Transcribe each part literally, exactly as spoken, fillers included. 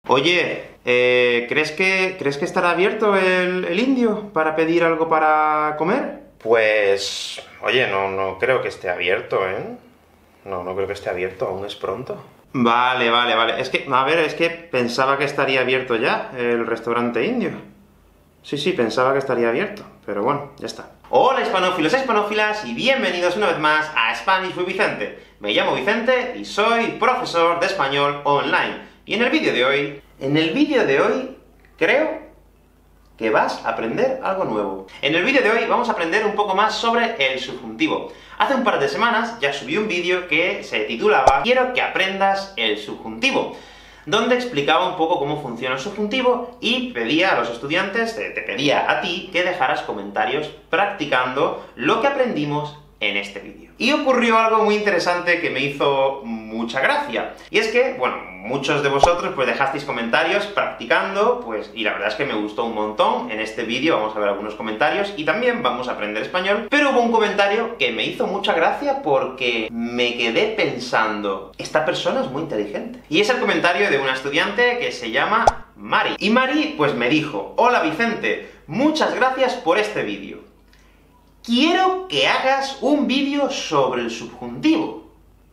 Oye, eh, ¿crees que, ¿crees que estará abierto el, el indio para pedir algo para comer? Pues... oye, no, no creo que esté abierto, ¿eh? No, no creo que esté abierto, aún es pronto. Vale, vale, vale. Es que, a ver, es que pensaba que estaría abierto ya el restaurante indio. Sí, sí, pensaba que estaría abierto, pero bueno, ya está. Hola hispanófilos e hispanófilas, y bienvenidos una vez más a Spanish with Vicente. Me llamo Vicente y soy profesor de español online. Y en el vídeo de hoy, en el vídeo de hoy, creo que vas a aprender algo nuevo. En el vídeo de hoy vamos a aprender un poco más sobre el subjuntivo. Hace un par de semanas ya subí un vídeo que se titulaba Quiero que aprendas el subjuntivo, donde explicaba un poco cómo funciona el subjuntivo y pedía a los estudiantes, te, te pedía a ti, que dejaras comentarios practicando lo que aprendimos en este vídeo. Y ocurrió algo muy interesante que me hizo mucha gracia. Y es que, bueno, muchos de vosotros pues dejasteis comentarios practicando, pues, y la verdad es que me gustó un montón. En este vídeo vamos a ver algunos comentarios, y también vamos a aprender español, pero hubo un comentario que me hizo mucha gracia porque me quedé pensando, esta persona es muy inteligente. Y es el comentario de una estudiante que se llama Mari. Y Mari, pues me dijo: hola Vicente, muchas gracias por este vídeo. Quiero que hagas un vídeo sobre el subjuntivo.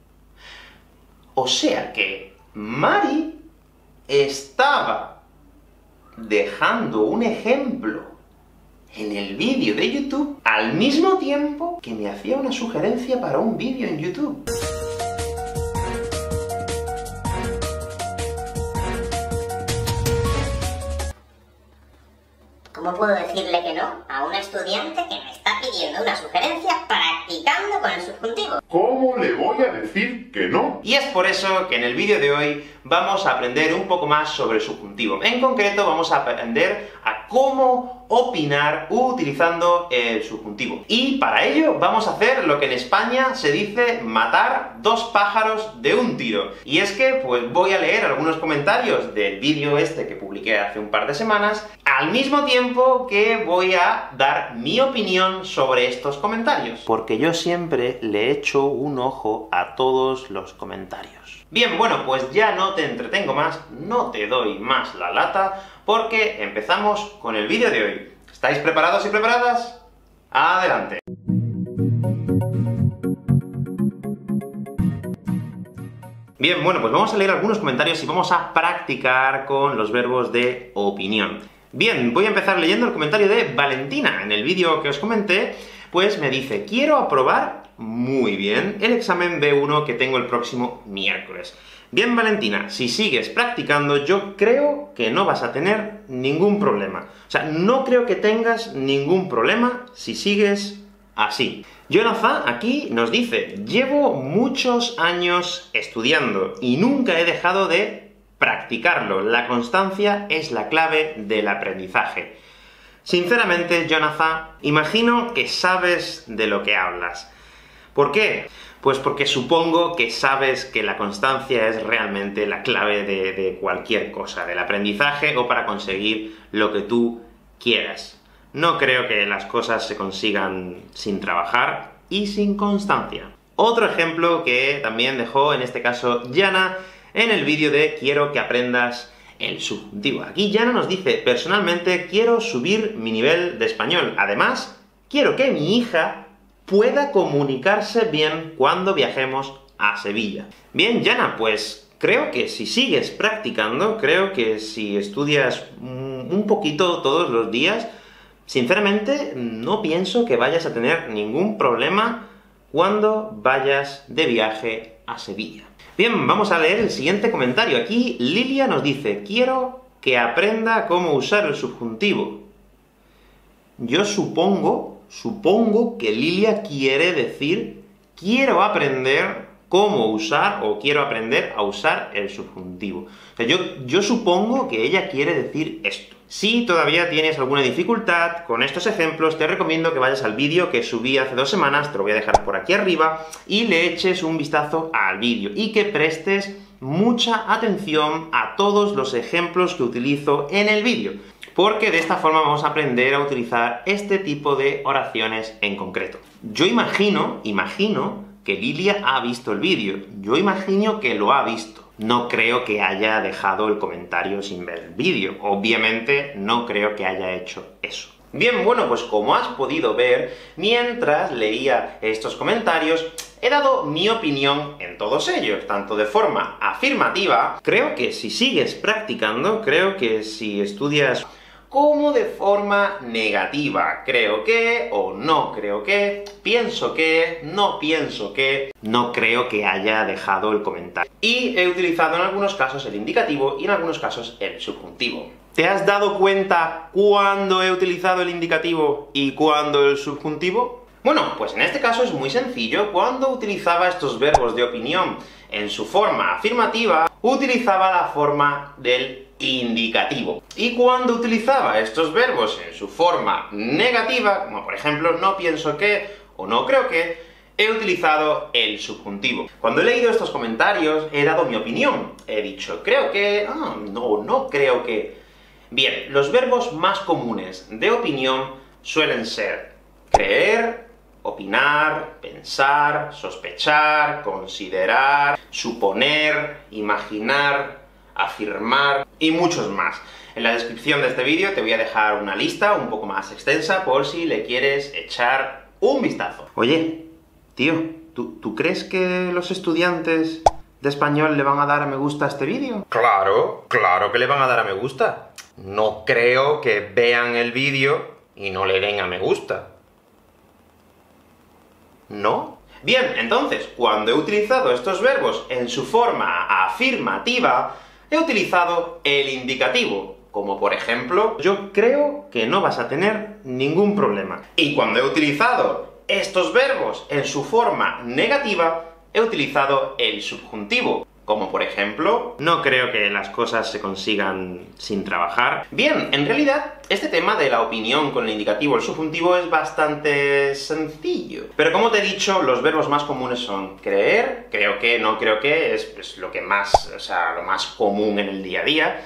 O sea que Mari estaba dejando un ejemplo en el vídeo de YouTube al mismo tiempo que me hacía una sugerencia para un vídeo en YouTube. ¿Cómo puedo decirle que no a un estudiante que me está pidiendo una sugerencia practicando con el subjuntivo? ¿Cómo le voy a decir que no? Y es por eso que en el vídeo de hoy vamos a aprender un poco más sobre el subjuntivo. En concreto, vamos a aprender a cómo opinar utilizando el subjuntivo. Y para ello vamos a hacer lo que en España se dice matar dos pájaros de un tiro. Y es que, pues, voy a leer algunos comentarios del vídeo este que publiqué hace un par de semanas, al mismo tiempo que voy a dar mi opinión sobre estos comentarios. Porque yo siempre le echo un ojo a todos los comentarios. Bien, bueno, pues ya no te entretengo más, no te doy más la lata, porque empezamos con el vídeo de hoy. ¿Estáis preparados y preparadas? ¡Adelante! Bien, bueno, pues vamos a leer algunos comentarios y vamos a practicar con los verbos de opinión. Bien, voy a empezar leyendo el comentario de Valentina. En el vídeo que os comenté, pues me dice: quiero aprobar muy bien el examen B uno que tengo el próximo miércoles. Bien, Valentina, si sigues practicando, yo creo que no vas a tener ningún problema. O sea, no creo que tengas ningún problema si sigues así. Jonathan aquí nos dice: llevo muchos años estudiando y nunca he dejado de practicarlo. La constancia es la clave del aprendizaje. Sinceramente, Jonathan, imagino que sabes de lo que hablas. ¿Por qué? Pues porque supongo que sabes que la constancia es realmente la clave de, de cualquier cosa, del aprendizaje o para conseguir lo que tú quieras. No creo que las cosas se consigan sin trabajar y sin constancia. Otro ejemplo que también dejó, en este caso, Yana, en el vídeo de Quiero que aprendas el subjuntivo. Aquí Yana nos dice: personalmente quiero subir mi nivel de español. Además, quiero que mi hija pueda comunicarse bien cuando viajemos a Sevilla. Bien, Yana, pues creo que si sigues practicando, creo que si estudias un poquito todos los días, sinceramente no pienso que vayas a tener ningún problema cuando vayas de viaje a Sevilla. Bien, vamos a leer el siguiente comentario. Aquí Lilia nos dice: quiero que aprenda cómo usar el subjuntivo. Yo supongo, supongo que Lilia quiere decir quiero aprender cómo usar, o quiero aprender a usar el subjuntivo. O sea, yo, yo supongo que ella quiere decir esto. Si todavía tienes alguna dificultad con estos ejemplos, te recomiendo que vayas al vídeo que subí hace dos semanas, te lo voy a dejar por aquí arriba, y le eches un vistazo al vídeo, y que prestes mucha atención a todos los ejemplos que utilizo en el vídeo, porque de esta forma vamos a aprender a utilizar este tipo de oraciones en concreto. Yo imagino, imagino que Lilia ha visto el vídeo, yo imagino que lo ha visto. no creo que haya dejado el comentario sin ver el vídeo. Obviamente, no creo que haya hecho eso. Bien, bueno, pues como has podido ver, mientras leía estos comentarios, he dado mi opinión en todos ellos, tanto de forma afirmativa, creo que si sigues practicando, creo que si estudias, como de forma negativa, creo que, o no creo que, pienso que, no pienso que, no creo que haya dejado el comentario. Y he utilizado en algunos casos el indicativo y en algunos casos el subjuntivo. ¿Te has dado cuenta cuándo he utilizado el indicativo y cuándo el subjuntivo? Bueno, pues en este caso es muy sencillo. Cuando utilizaba estos verbos de opinión en su forma afirmativa, utilizaba la forma del indicativo. Y cuando utilizaba estos verbos en su forma negativa, como por ejemplo, no pienso que, o no creo que, he utilizado el subjuntivo. Cuando he leído estos comentarios, he dado mi opinión. He dicho, creo que, oh, no, no creo que... Bien, los verbos más comunes de opinión suelen ser creer, opinar, pensar, sospechar, considerar, suponer, imaginar, afirmar, y muchos más. En la descripción de este vídeo te voy a dejar una lista un poco más extensa por si le quieres echar un vistazo. Oye, tío, ¿tú, ¿tú crees que los estudiantes de español le van a dar a me gusta a este vídeo? Claro, claro que le van a dar a me gusta. No creo que vean el vídeo y no le den a me gusta. ¿No? Bien, entonces, cuando he utilizado estos verbos en su forma afirmativa, he utilizado el indicativo, como por ejemplo, yo creo que no vas a tener ningún problema. Y cuando he utilizado estos verbos en su forma negativa, he utilizado el subjuntivo, como por ejemplo, no creo que las cosas se consigan sin trabajar. Bien, en realidad, este tema de la opinión con el indicativo o el subjuntivo es bastante sencillo. Pero como te he dicho, los verbos más comunes son creer, creo que, no creo que, es pues, lo que más, o sea, lo más común en el día a día.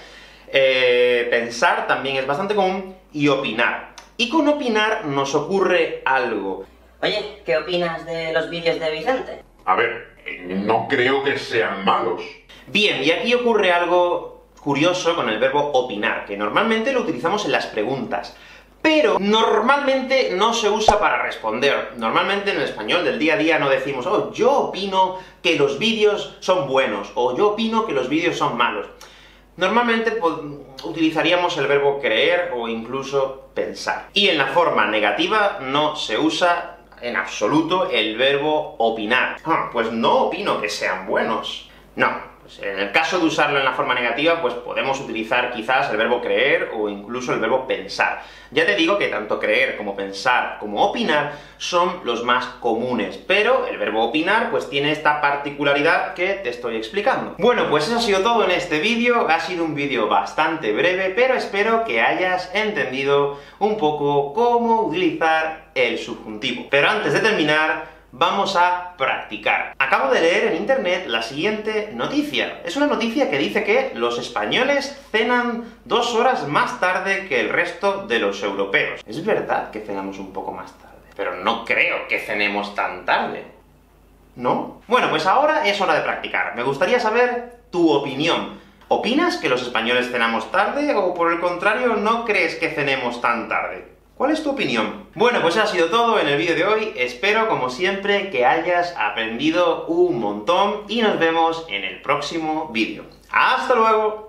Eh, pensar también es bastante común, y opinar. Y con opinar nos ocurre algo. Oye, ¿qué opinas de los vídeos de Vicente? A ver, no creo que sean malos. Bien, y aquí ocurre algo curioso con el verbo opinar, que normalmente lo utilizamos en las preguntas, pero normalmente no se usa para responder. Normalmente en el español del día a día no decimos, oh, yo opino que los vídeos son buenos, o yo opino que los vídeos son malos. Normalmente pues, utilizaríamos el verbo creer o incluso pensar. Y en la forma negativa no se usa en absoluto el verbo opinar. Ah, pues no opino que sean buenos. No, pues en el caso de usarlo en la forma negativa, pues podemos utilizar quizás el verbo creer o incluso el verbo pensar. Ya te digo que tanto creer como pensar como opinar son los más comunes, pero el verbo opinar pues tiene esta particularidad que te estoy explicando. Bueno, pues eso ha sido todo en este vídeo. Ha sido un vídeo bastante breve, pero espero que hayas entendido un poco cómo utilizar el subjuntivo. Pero antes de terminar, vamos a practicar. Acabo de leer en internet la siguiente noticia. Es una noticia que dice que los españoles cenan dos horas más tarde que el resto de los europeos. Es verdad que cenamos un poco más tarde, pero no creo que cenemos tan tarde, ¿no? Bueno, pues ahora es hora de practicar. Me gustaría saber tu opinión. ¿Opinas que los españoles cenamos tarde, o por el contrario, no crees que cenemos tan tarde? ¿Cuál es tu opinión? Bueno, pues ha sido todo en el vídeo de hoy. Espero, como siempre, que hayas aprendido un montón, y nos vemos en el próximo vídeo. ¡Hasta luego!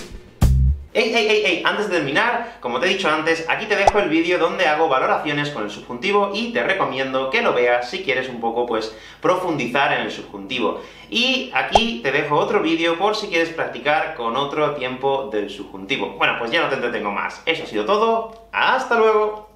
¡Ey, ey, ey, ey! Antes de terminar, como te he dicho antes, aquí te dejo el vídeo donde hago valoraciones con el subjuntivo, y te recomiendo que lo veas si quieres un poco, pues, profundizar en el subjuntivo. Y aquí te dejo otro vídeo por si quieres practicar con otro tiempo del subjuntivo. Bueno, pues ya no te entretengo más. Eso ha sido todo. ¡Hasta luego!